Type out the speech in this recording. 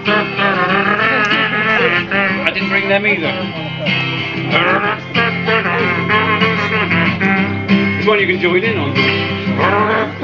I didn't bring them either. It's one you can join in on.